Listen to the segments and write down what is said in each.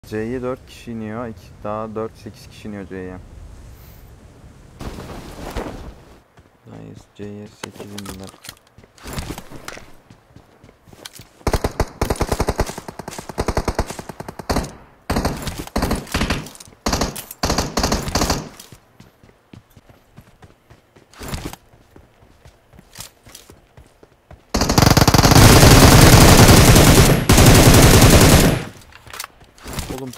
C'ye 4 kişi iniyor. Daha 4-8 kişi iniyor C'ye. Nice. C'ye 8 indiler. Oğlum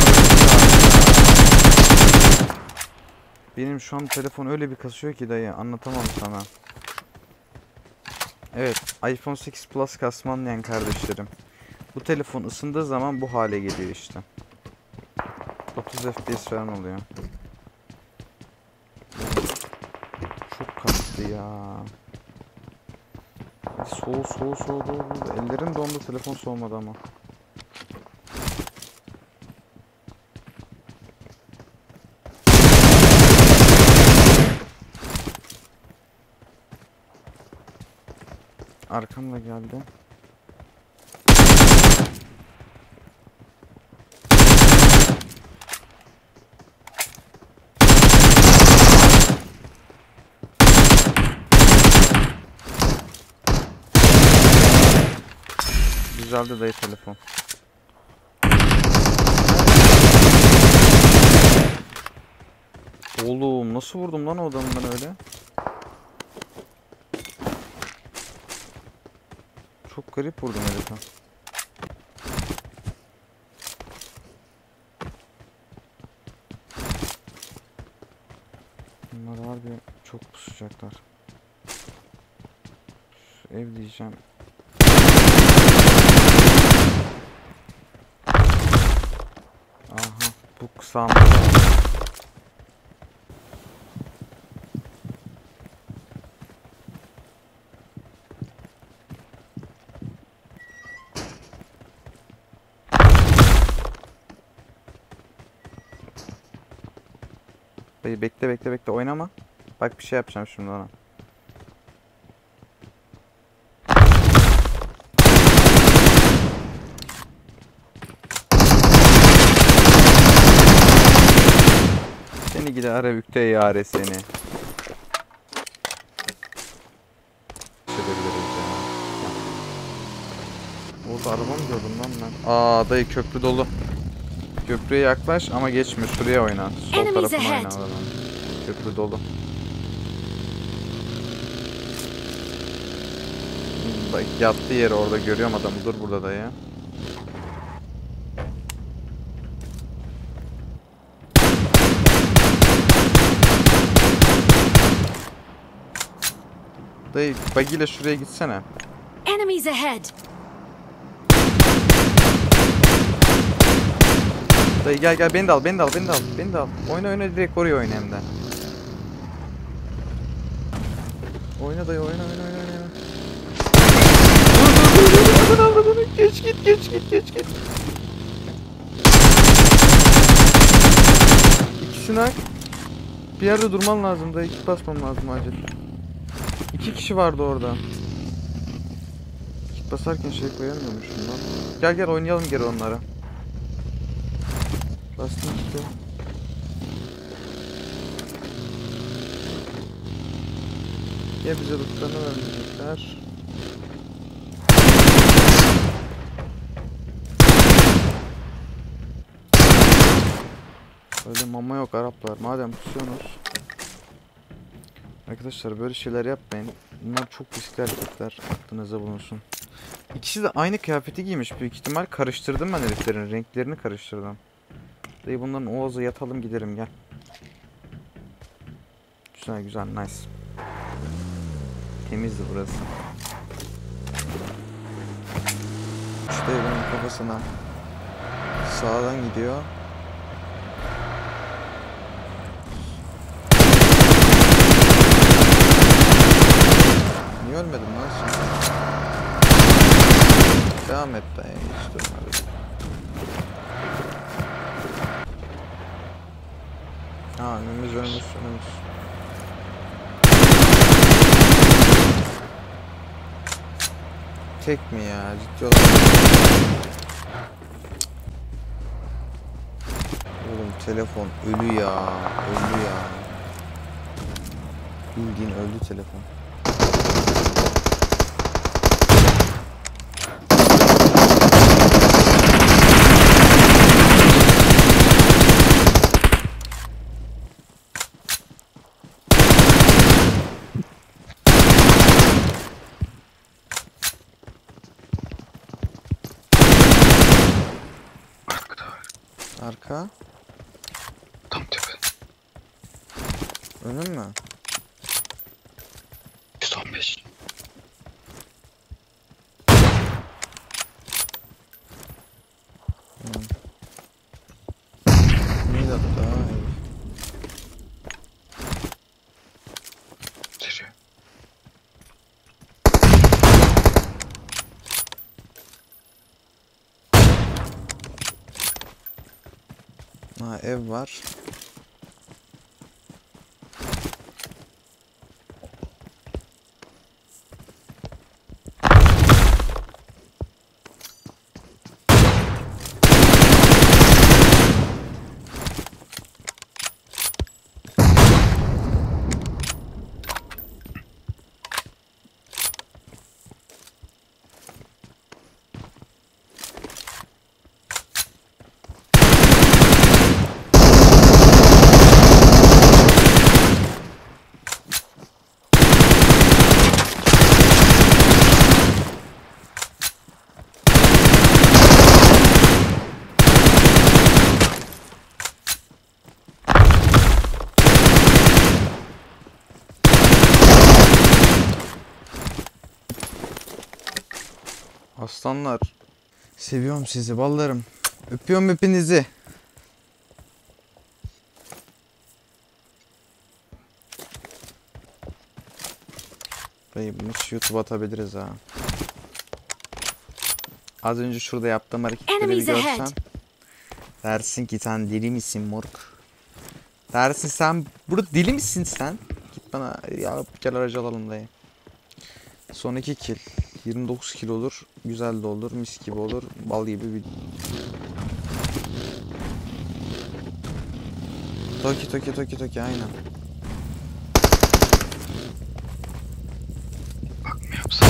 benim şu an telefon öyle bir kasıyor ki dayı anlatamam sana. Evet, iPhone 8 Plus kasma anlayan kardeşlerim. Bu telefon ısındığı zaman bu hale geliyor işte. 30 FPS falan oluyor. Çok kastı ya. Soğudu. Ellerim dondu, telefon soğumadı ama. Arkamda geldi. Güzeldi dayı telefon. Oğlum nasıl vurdum lan o adamı ben öyle? Çok garip vurdum herife. Bunlar harbi çok pusacaklar. Şu ev diyeceğim. Aha bu kısa. Dayı bekle oynama. Bak bir şey yapacağım şimdi ona. Seni gide ara bükte yare seni. Orada araba mı gördüm lan ben? Aa dayı köprü dolu. Köprüye yaklaş ama geçme, şuraya oyna. Sol tarafına oyna. Köprü dolu. Bak yattığı yeri orada görüyorum adamı. Dur burada dayı. Dayı bagiyle şuraya gitsene. Enemies ahead. Dayı gel beni de al. Oyna direkt oraya oyna hem de. Oyna dayı oyna. Dur. Geç git. İkisini hak. Bir yerde durman lazım dayı. Kit basmam lazım acil. 2 kişi vardı orada. Kit basarken şey koyamıyormuşum lan. Gel oynayalım geri onlara. Bastım işte. Ya bize lootlarını vermeyecekler. Öyle mama yok Araplar. Madem pusuyorsunuz. Arkadaşlar böyle şeyler yapmayın. Bunlar çok riskli hareketler. Aklınıza bulunsun. İkisi de aynı kıyafeti giymiş büyük ihtimal. Karıştırdım ben heriflerin. Renklerini karıştırdım. Dayı bunların oğaza yatalım gidelim gel. Güzel nice. Temizdi burası. İşte benim kafasına sağdan gidiyor. Niye ölmedim lan şimdi? Devam et dayı, hiç durma. Ha önümüz. Tek mi ya? Ciddi olarak. Telefon ölü ya. Öldü ya. Bildiğin öldü telefon. Arka. Tam tepe. Önüm mü? 115. Neydi hatta? Seri. Ha, ev var. Aslanlar. Seviyorum sizi ballarım. Öpüyorum hepinizi. Dayı bunu YouTube'a atabiliriz ha. Az önce şurada yaptığım hareketleri bir görsen. Dersin ki sen deli misin moruk? Dersin sen burada deli misin sen? Git bana ya gel aracı alalım dayı. Son 2 kill. 29 kill olur. Güzel de olur. Mis gibi olur. Bal gibi bir... Toki aynen. Bak mı yapsam?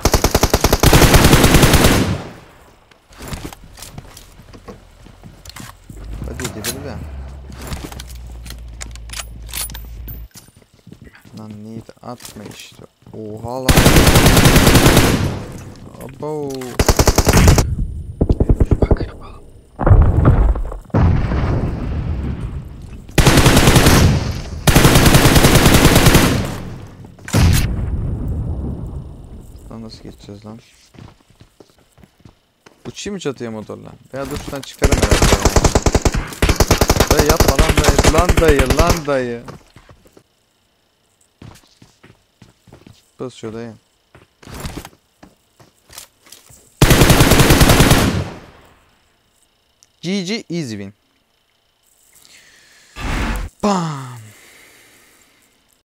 Hadi gidelim de. Lan neydi atma işte. Oha lan. Abo. Bak yapalım. Lan nasıl geçeceğiz lan? Uçayım mı çatıya motorla? Veya dur şuradan çıkarım herhalde ya. Dayı yapma lan dayı. Lan dayı. Basıyor dayı. GG easy win.